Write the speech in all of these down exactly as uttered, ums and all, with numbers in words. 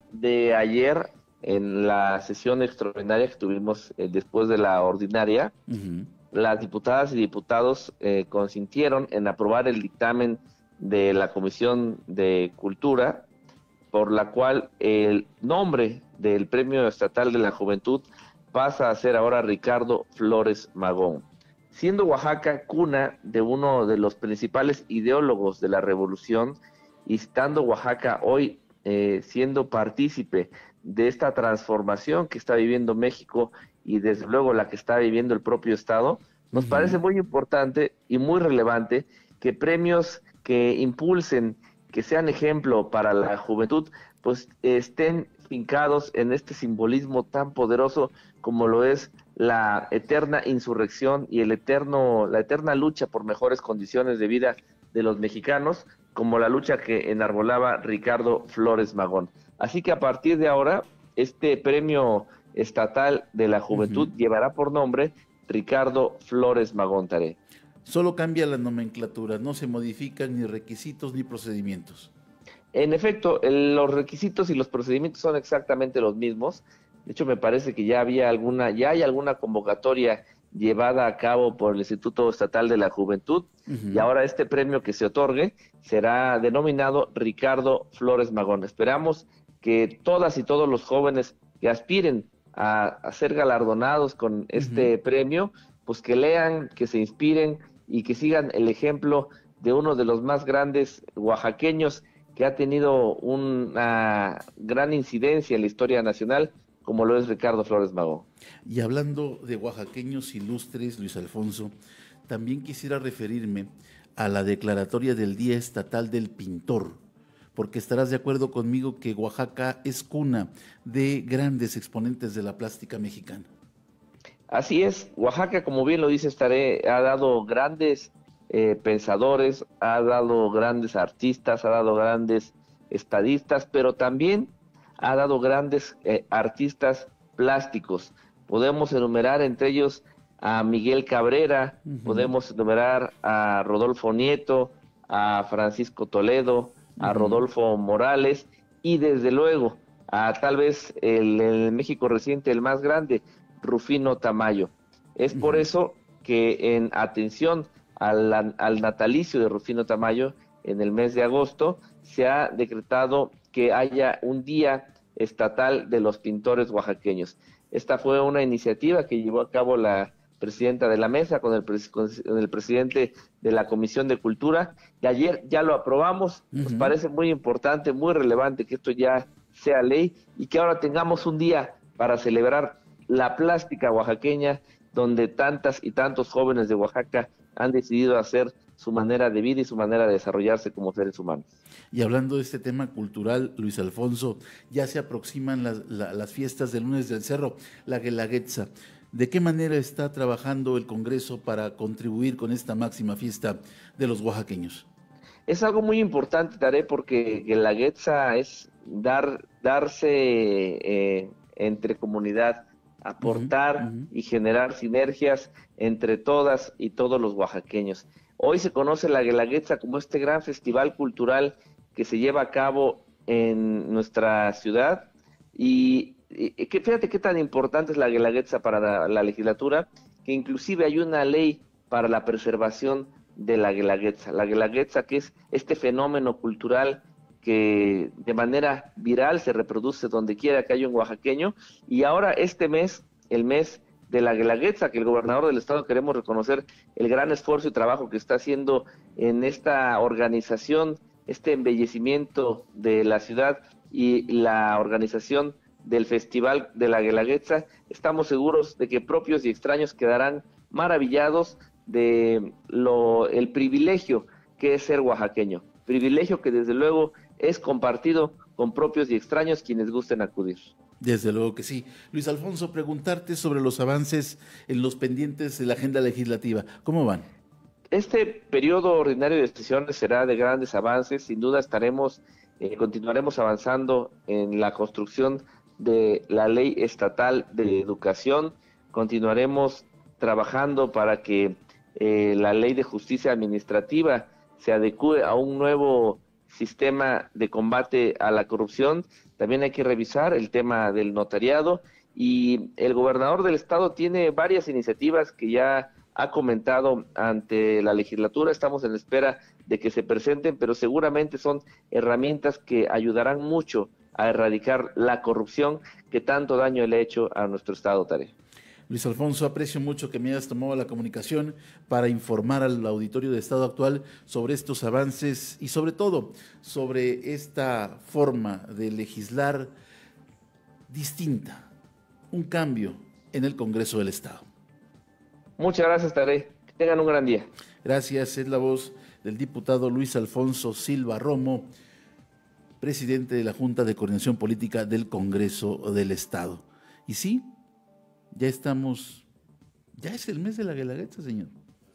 de ayer, en la sesión extraordinaria que tuvimos eh, después de la ordinaria, uh-huh. las diputadas y diputados eh, consintieron en aprobar el dictamen de la Comisión de Cultura, por la cual el nombre del Premio Estatal de la Juventud pasa a ser ahora Ricardo Flores Magón. Siendo Oaxaca cuna de uno de los principales ideólogos de la revolución, y estando Oaxaca hoy eh, siendo partícipe de esta transformación que está viviendo México y desde luego la que está viviendo el propio Estado, nos uh-huh. parece muy importante y muy relevante que premios que impulsen, que sean ejemplo para la juventud, pues estén fincados en este simbolismo tan poderoso como lo es la eterna insurrección y el eterno, la eterna lucha por mejores condiciones de vida de los mexicanos, como la lucha que enarbolaba Ricardo Flores Magón. Así que a partir de ahora, este premio estatal de la juventud uh-huh. llevará por nombre Ricardo Flores Magón, Tarek. Solo cambia la nomenclatura, no se modifican ni requisitos ni procedimientos. En efecto, el, los requisitos y los procedimientos son exactamente los mismos. De hecho, me parece que ya había alguna, ya hay alguna convocatoria llevada a cabo por el Instituto Estatal de la Juventud, uh-huh. y ahora este premio que se otorgue será denominado Ricardo Flores Magón. Esperamos que todas y todos los jóvenes que aspiren a, a ser galardonados con este uh-huh. premio, pues que lean, que se inspiren y que sigan el ejemplo de uno de los más grandes oaxaqueños que ha tenido una gran incidencia en la historia nacional, como lo es Ricardo Flores Magón. Y hablando de oaxaqueños ilustres, Luis Alfonso, también quisiera referirme a la declaratoria del Día Estatal del Pintor, porque estarás de acuerdo conmigo que Oaxaca es cuna de grandes exponentes de la plástica mexicana. Así es, Oaxaca, como bien lo dice Estaré, ha dado grandes eh, pensadores, ha dado grandes artistas, ha dado grandes estadistas, pero también ha dado grandes eh, artistas plásticos. Podemos enumerar entre ellos a Miguel Cabrera, uh-huh. podemos enumerar a Rodolfo Nieto, a Francisco Toledo, uh-huh. a Rodolfo Morales y desde luego a tal vez el, el México reciente, el más grande, Rufino Tamayo. Es uh-huh. por eso que en atención al, al natalicio de Rufino Tamayo, en el mes de agosto, se ha decretado que haya un día estatal de los pintores oaxaqueños. Esta fue una iniciativa que llevó a cabo la presidenta de la mesa con el, con el presidente de la Comisión de Cultura, y ayer ya lo aprobamos. Uh-huh. Nos parece muy importante, muy relevante que esto ya sea ley y que ahora tengamos un día para celebrar la plástica oaxaqueña, donde tantas y tantos jóvenes de Oaxaca han decidido hacer su manera de vida y su manera de desarrollarse como seres humanos. Y hablando de este tema cultural, Luis Alfonso, ya se aproximan las, la, las fiestas del Lunes del Cerro, la Guelaguetza. ¿De qué manera está trabajando el Congreso para contribuir con esta máxima fiesta de los oaxaqueños? Es algo muy importante, Taré, porque Guelaguetza es dar, darse eh, entre comunidad, aportar uh-huh, uh-huh. y generar sinergias entre todas y todos los oaxaqueños. Hoy se conoce la Guelaguetza como este gran festival cultural que se lleva a cabo en nuestra ciudad, y, y que fíjate qué tan importante es la Guelaguetza para la, la legislatura, que inclusive hay una ley para la preservación de la Guelaguetza. La Guelaguetza, que es este fenómeno cultural que de manera viral se reproduce donde quiera que haya un oaxaqueño, y ahora este mes, el mes de la Guelaguetza, que el gobernador del estado queremos reconocer el gran esfuerzo y trabajo que está haciendo en esta organización, este embellecimiento de la ciudad y la organización del Festival de la Guelaguetza. Estamos seguros de que propios y extraños quedarán maravillados de lo, el privilegio que es ser oaxaqueño, privilegio que desde luego es compartido con propios y extraños quienes gusten acudir. Desde luego que sí. Luis Alfonso, preguntarte sobre los avances en los pendientes de la agenda legislativa. ¿Cómo van? Este periodo ordinario de sesiones será de grandes avances. Sin duda estaremos, eh, continuaremos avanzando en la construcción de la ley estatal de educación. Continuaremos trabajando para que eh, la ley de justicia administrativa se adecue a un nuevo sistema de combate a la corrupción, también hay que revisar el tema del notariado, y el gobernador del estado tiene varias iniciativas que ya ha comentado ante la legislatura. Estamos en espera de que se presenten, pero seguramente son herramientas que ayudarán mucho a erradicar la corrupción que tanto daño le ha hecho a nuestro estado, Tare. Luis Alfonso, aprecio mucho que me hayas tomado la comunicación para informar al auditorio de Estado Actual sobre estos avances y sobre todo sobre esta forma de legislar distinta, un cambio en el Congreso del Estado. Muchas gracias, Tare. Que tengan un gran día. Gracias. Es la voz del diputado Luis Alfonso Silva Romo, presidente de la Junta de Coordinación Política del Congreso del Estado. Y sí, ya estamos, ya es el mes de la Guelaguetza, señor.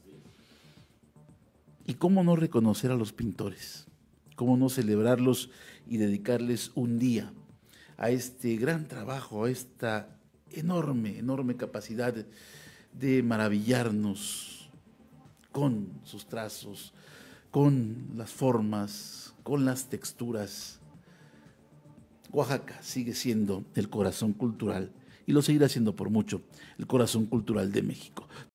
¿Y cómo no reconocer a los pintores? ¿Cómo no celebrarlos y dedicarles un día a este gran trabajo, a esta enorme, enorme capacidad de maravillarnos con sus trazos, con las formas, con las texturas? Oaxaca sigue siendo el corazón cultural y lo seguirá siendo por mucho, el corazón cultural de México.